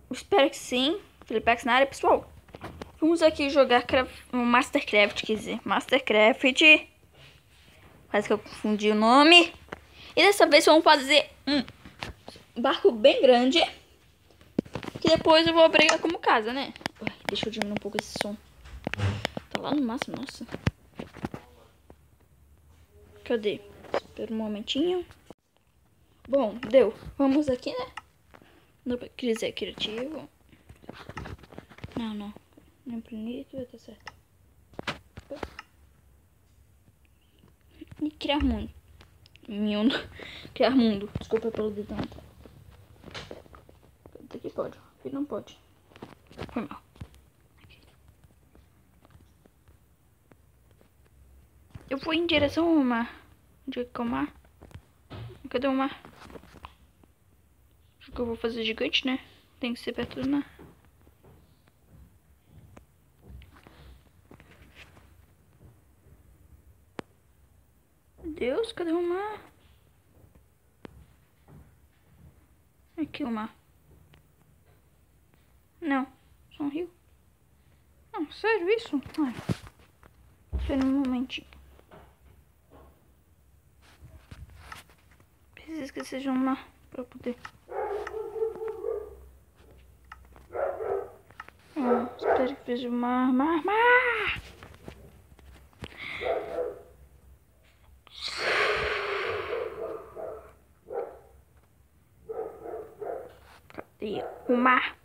Espero que sim. Felipex na área, pessoal. Vamos aqui jogar um Mastercraft, quer dizer, Mastercraft. Quase que eu confundi o nome. E dessa vez vamos fazer um barco bem grande. Que depois eu vou brigar como casa, né? Ué, deixa eu diminuir um pouco esse som. Tá lá no máximo, nossa. Cadê? Espera um momentinho. Bom, deu. Vamos aqui, né? No crise criativo. Não. Não bonito, vai dar certo. E criar mundo. Criar mundo. Desculpa pelo dedão. Aqui pode. Aqui não pode. Foi mal. Aqui. Eu vou em direção ao mar. Onde é que é o mar? Cadê o mar? Acho que eu vou fazer gigante, né? Tem que ser perto do mar. Meu Deus, cadê o mar? Aqui o mar. Não, só um rio. Não, sério isso? Ai. Espera um momentinho. Preciso que seja um mar pra poder. Espero que seja um mar. Cadê o mar?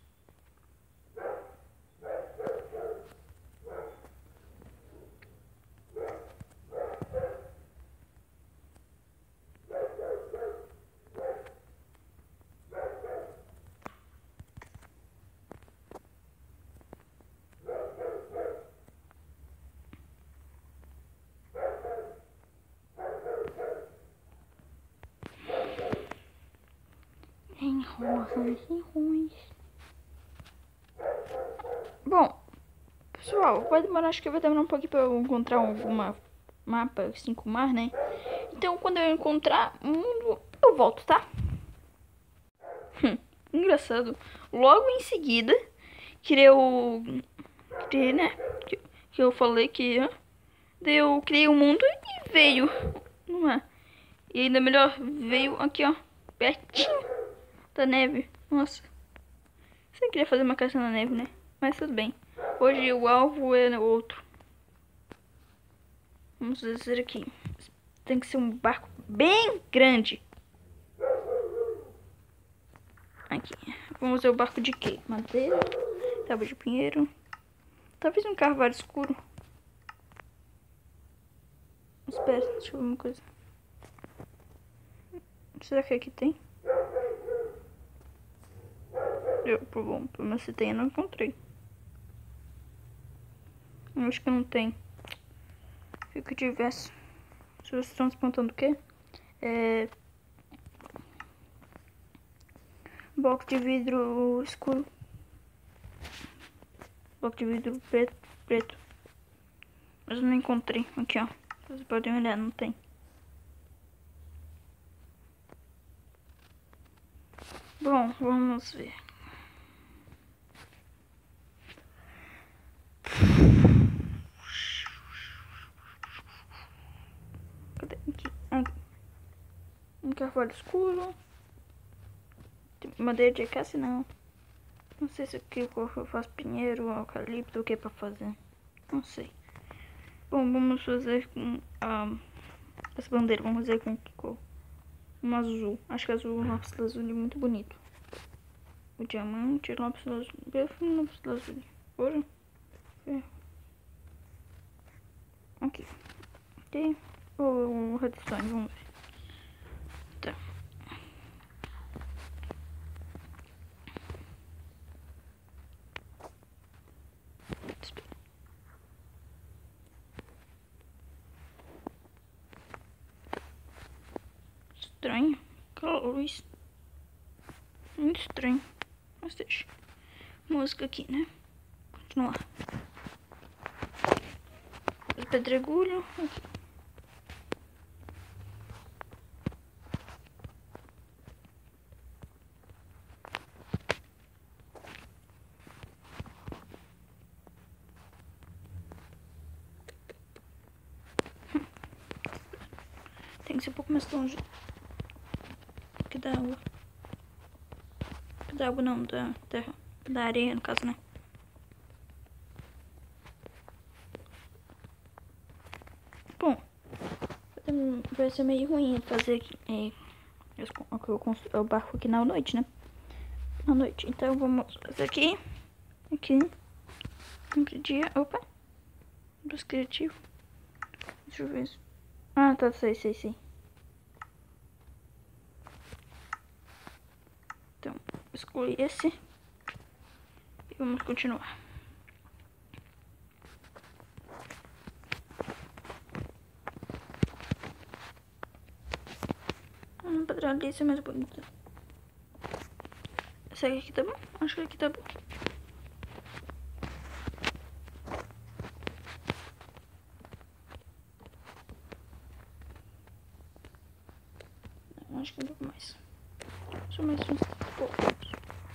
Ruins. Bom, pessoal, vai demorar, acho que vai demorar um pouquinho pra eu encontrar alguma mapa, assim, com mar, né? Então, quando eu encontrar um mundo, eu volto, tá? Engraçado. Logo em seguida, criei, né? Que eu falei que eu criei o mundo e veio, não é? E ainda melhor, veio aqui, ó, pertinho da neve. Nossa, você queria fazer uma casa na neve, né? Mas tudo bem. Hoje o alvo é outro. Vamos dizer aqui. Tem que ser um barco bem grande. Aqui. Vamos ver o barco de quê? Madeira, tábua de pinheiro. Talvez um carvalho escuro. Espera, deixa eu ver uma coisa. Será que aqui tem? Bom, pelo menos se tem, eu não encontrei. Eu acho que não tem. Se que tivesse. Se vocês estão se perguntando o quê? Bloco de vidro escuro. Bloco de vidro preto. Mas eu não encontrei. Aqui, ó. Vocês podem olhar, não tem. Bom, vamos ver. Cadê? Aqui. Um carvalho escuro. Madeira de acacia, não. Não sei se aqui eu faço pinheiro, eucalipto, o que é pra fazer. Não sei. Bom, vamos fazer com essa bandeira. Vamos fazer com que cor? Um azul. Acho que azul, lápis lazuli, muito bonito. O diamante, lápis lazuli. Lápis lazuli. Ouro. Aqui. Tem o redstone, vamos ver. Tá. Estranho. Aquela luz. Muito estranho. Mas deixa. Música aqui, né? Continuar. Pedregulho. Aqui. tem que ser um pouco mais longe que da água. Da água não, da terra. Da areia, no caso, né? Bom, vai ser meio ruim fazer o barco aqui na noite, né? Na noite. Então vamos fazer aqui. Aqui. Sempre dia. Opa. Dos criativos. Deixa eu ver isso. Ah, tá. Sei. Então, excluir esse. E vamos continuar. A pedralhice é mais bonita. Essa aqui tá bom? Acho que aqui tá bom. Acho que um pouco mais. Só mais uns poucos.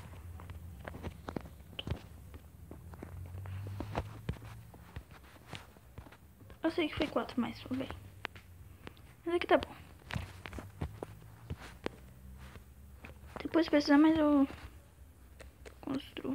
Eu sei que foi 4, mas tudo bem. Mas aqui tá bom. Depois se precisar mais eu construo.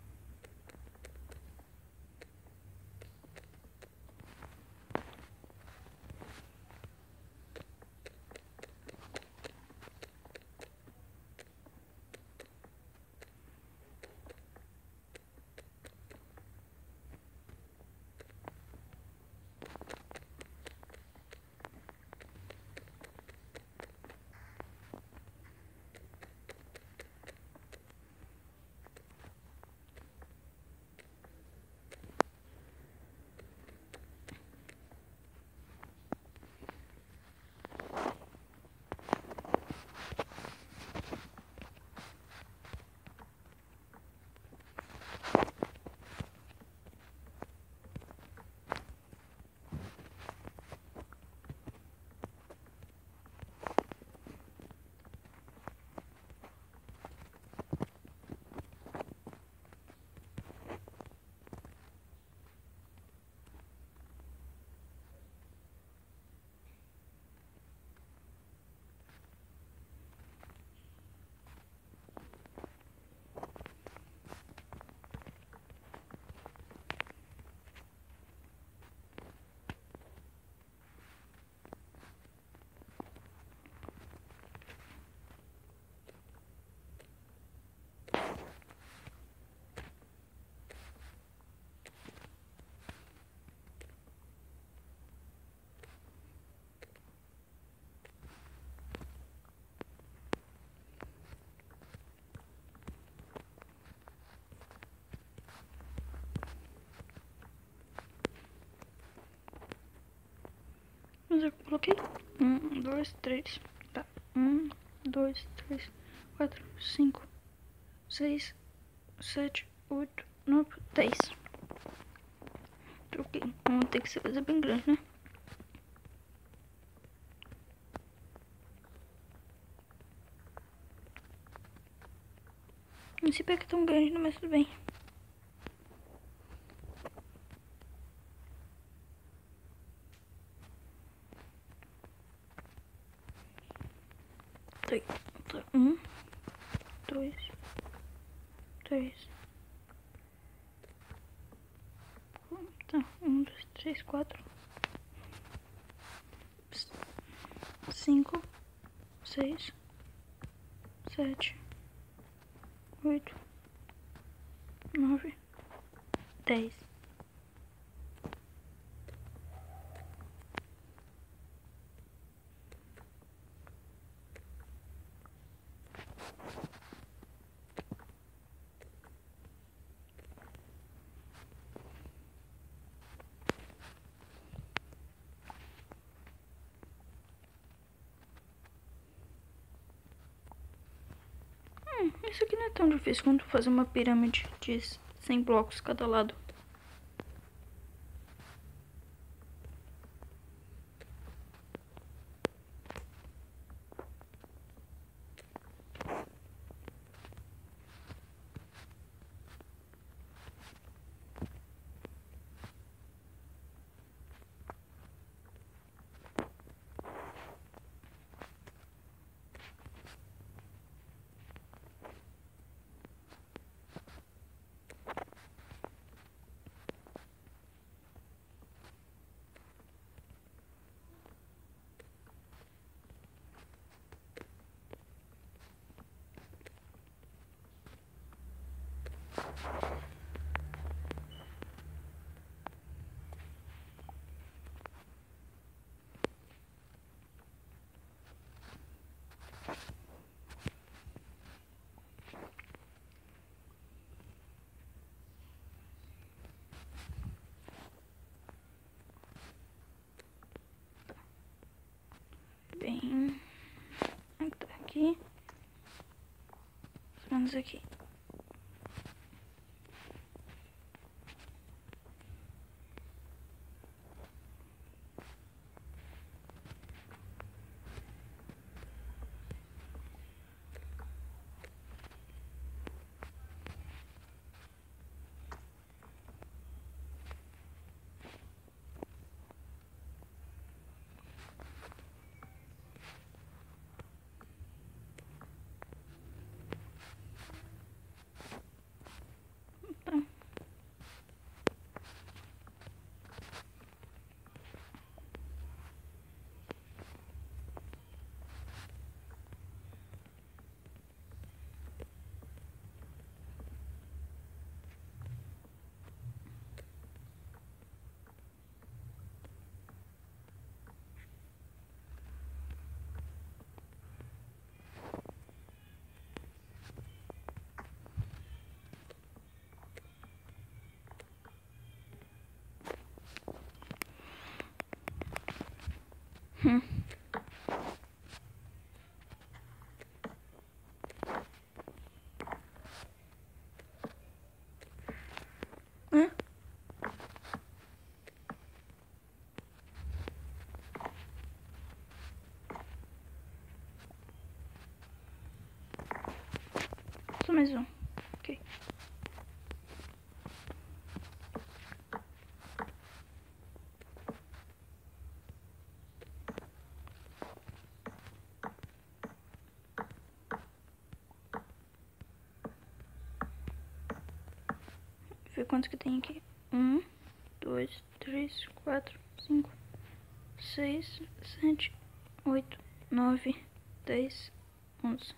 Mas eu coloquei 1, 2, 3. Tá. 1, 2, 3, 4, 5, 6, 7, 8, 9, 10. Troquei. Vamos ter que ser coisa bem grande, né? Não sei porque é tão grande, mas tudo bem. Tá. 1, 2, 3. Tá. 1, 2, 3, 4. 5, 6, 7, 8, 9, 10. Isso aqui não é tão difícil quanto fazer uma pirâmide de 100 blocos cada lado. aqui. Menos aqui. Tá. Hum. Hã? Só mais um. Ok. Deixa eu ver quantos que tem aqui. 1, 2, 3, 4, 5, 6, 7, 8, 9, 10, 11.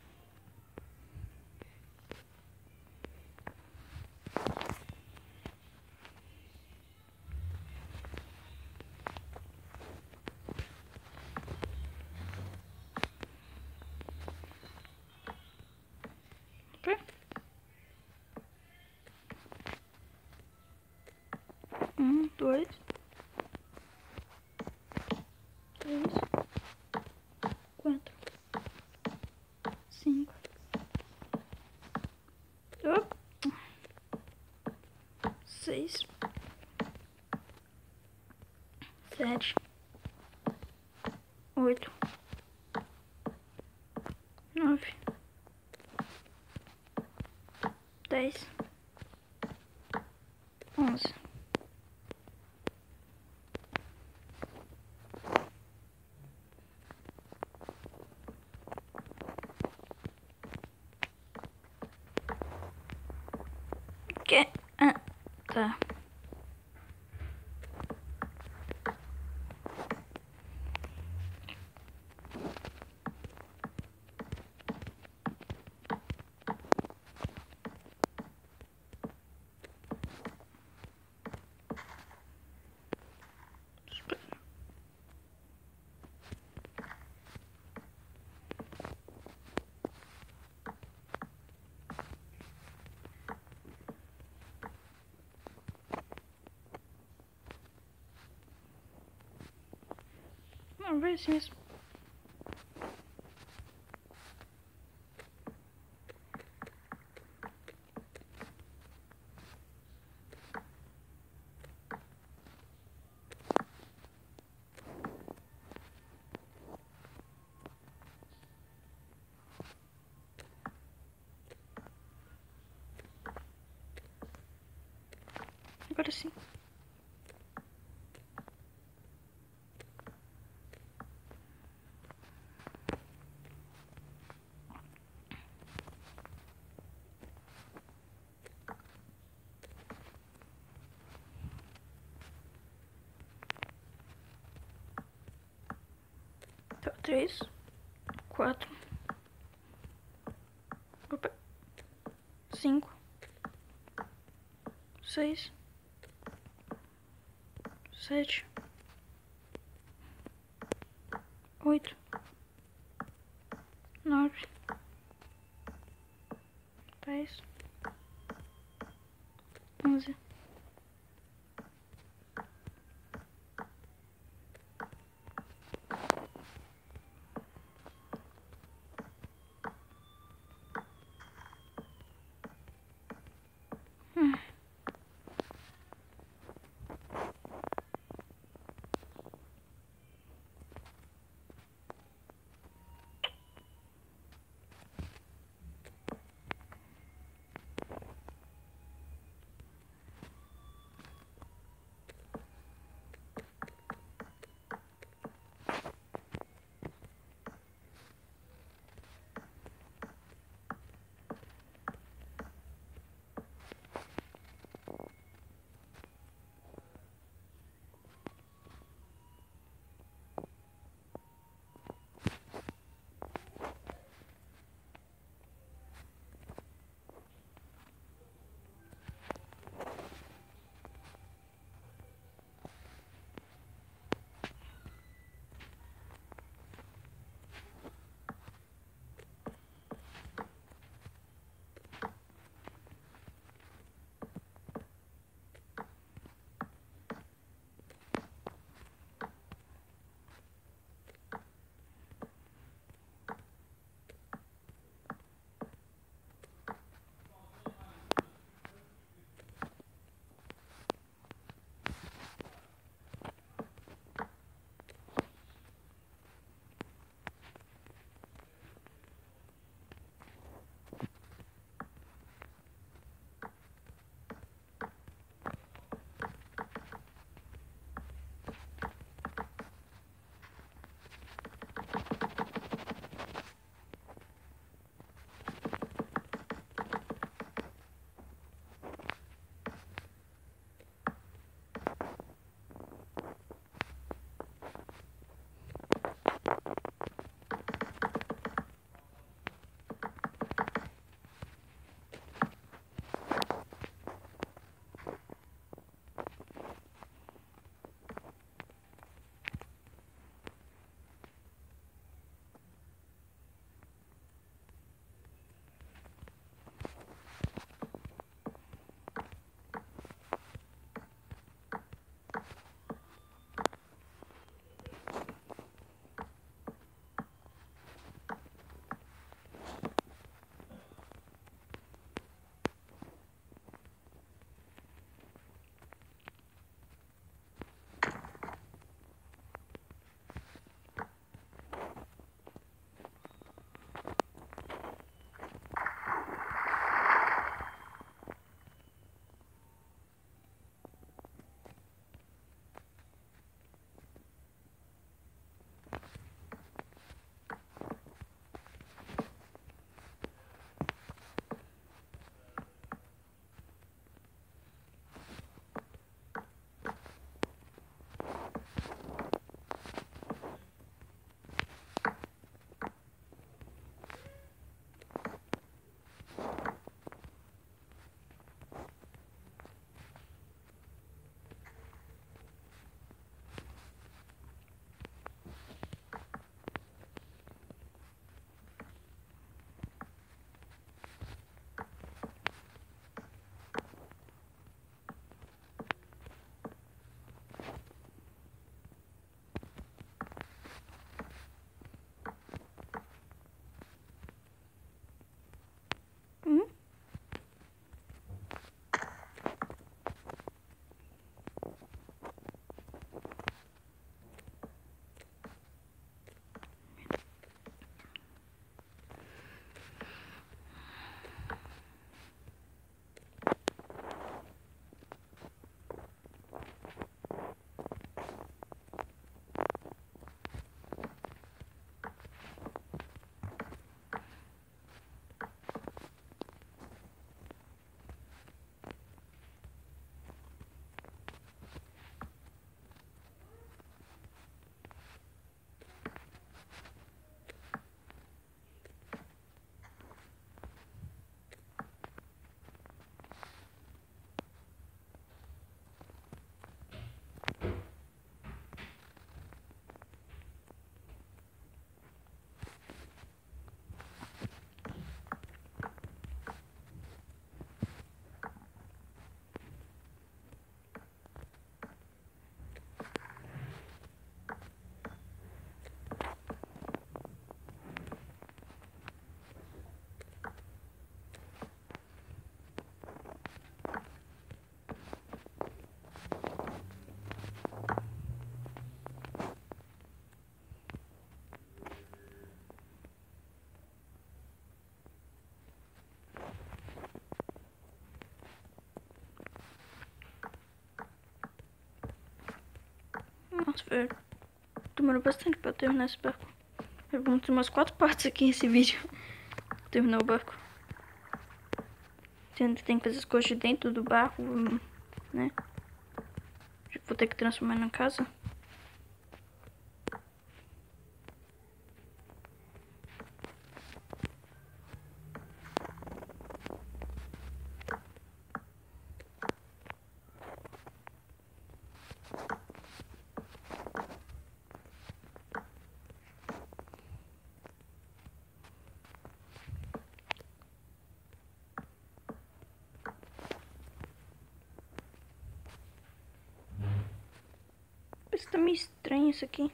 Ok? 1, 2, 3, 4, 5, 6, 7, 8, 9, 10, 11. Que? Ah, tá. Não, vai assim mesmo. Agora sim. Tá, 3, 4, opa, 5, 6, 7, 8, 9, 10, 11. Nossa, velho. Demorou bastante pra eu terminar esse barco. Vamos ter umas 4 partes aqui nesse vídeo. Terminar o barco. Tem que fazer as coisas de dentro do barco, né? Vou ter que transformar na casa. Parece que tá meio estranho isso aqui.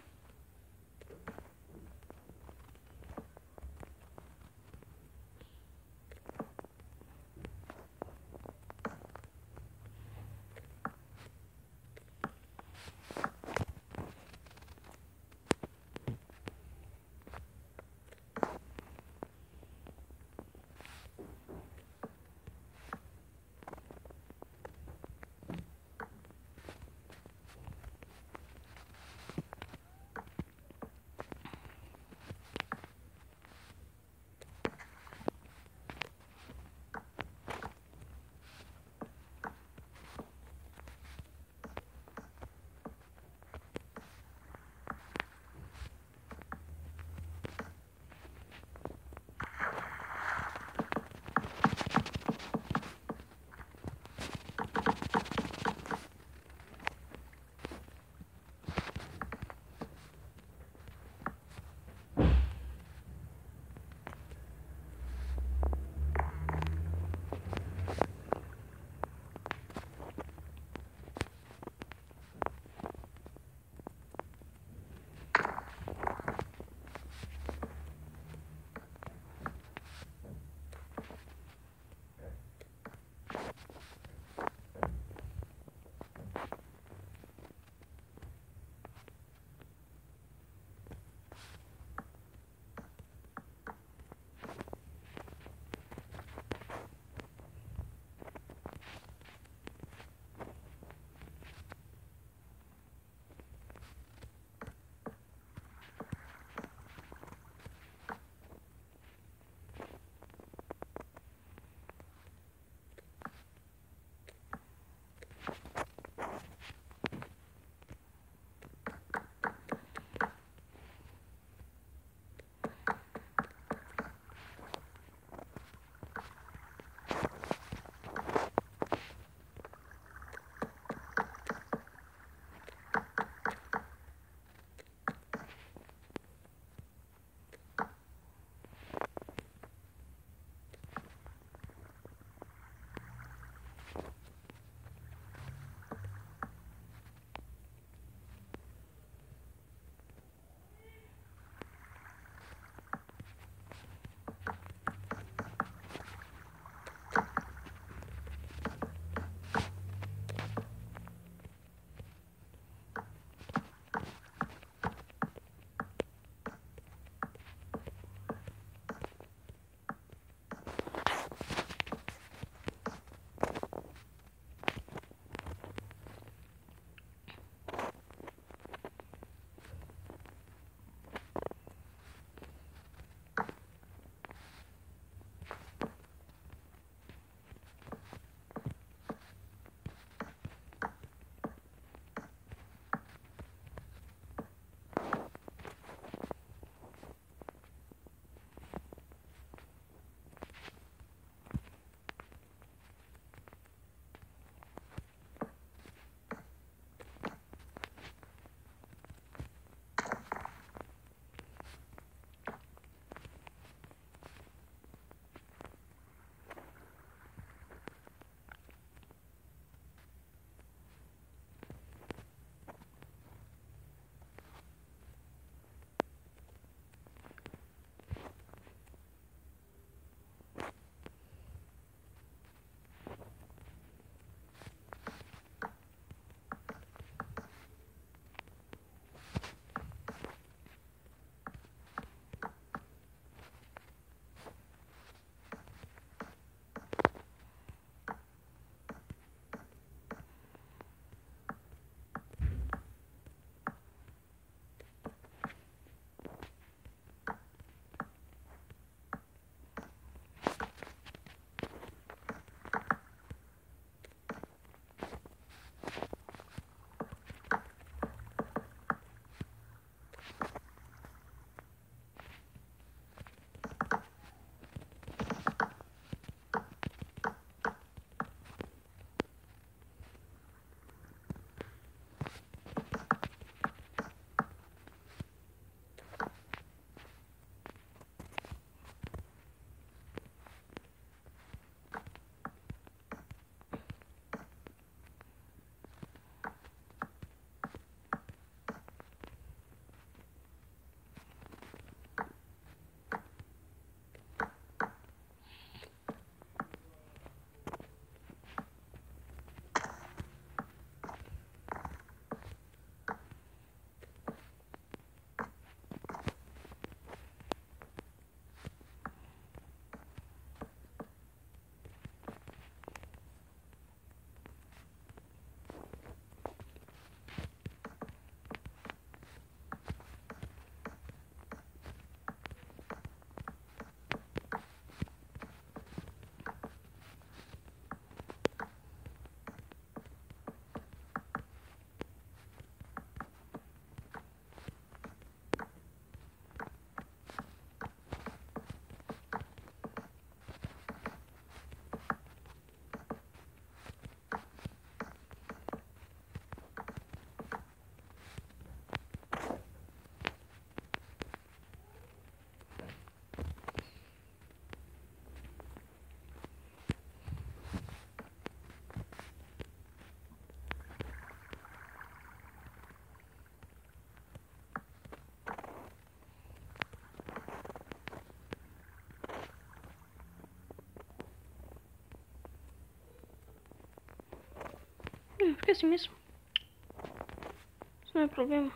ficar assim mesmo. Isso não é problema.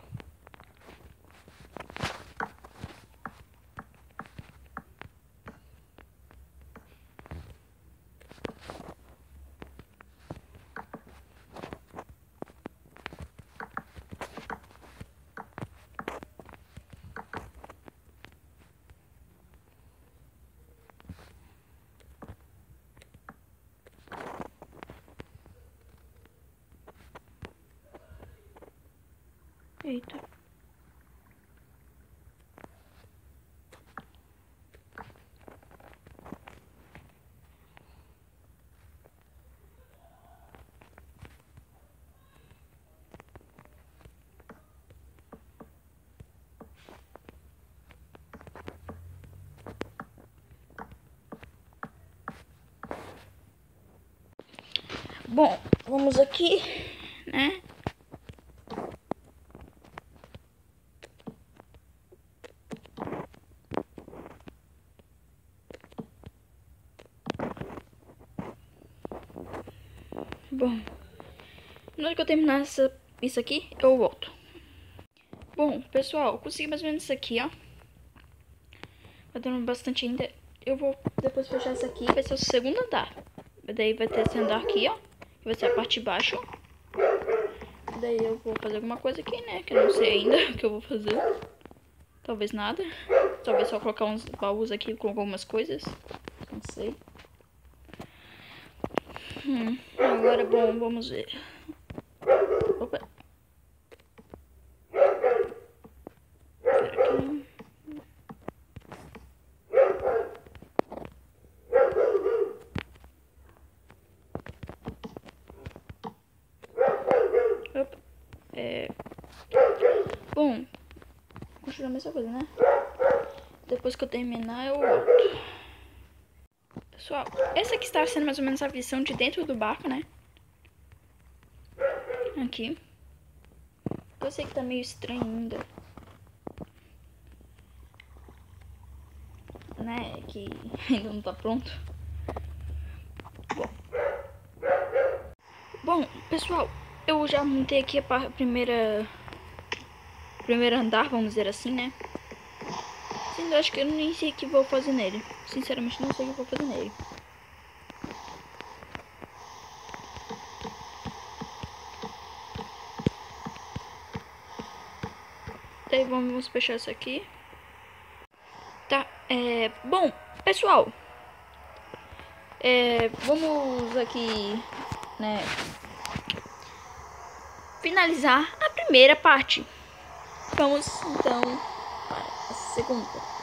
Eita. Bom, vamos aqui, né? Bom, na hora que eu terminar isso aqui, eu volto. Bom, pessoal, eu consegui mais ou menos isso aqui, ó. Tá dando bastante ainda. Eu vou depois fechar isso aqui, vai ser o segundo andar. Daí vai ter esse andar aqui, ó. Que vai ser a parte de baixo. Daí eu vou fazer alguma coisa aqui, né? Que eu não sei ainda o que eu vou fazer. Talvez nada. Talvez só colocar uns baús aqui com algumas coisas. Não sei. Agora, bom, vamos ver. Opa. Espera aqui. Opa. Bom, continuar a mesma coisa, né? Depois que eu terminar, eu volto. Pessoal, essa aqui está sendo mais ou menos a visão de dentro do barco, né? Aqui. Eu sei que tá meio estranho ainda. Né? Que ainda não tá pronto. Bom, pessoal, eu já montei aqui a primeiro andar, vamos dizer assim, né? Eu acho que eu nem sei o que vou fazer nele. Sinceramente, não sei o que vou fazer nele. Daí vamos fechar isso aqui. Tá, bom, pessoal. Vamos aqui, né, finalizar a primeira parte. Vamos, então, para a segunda.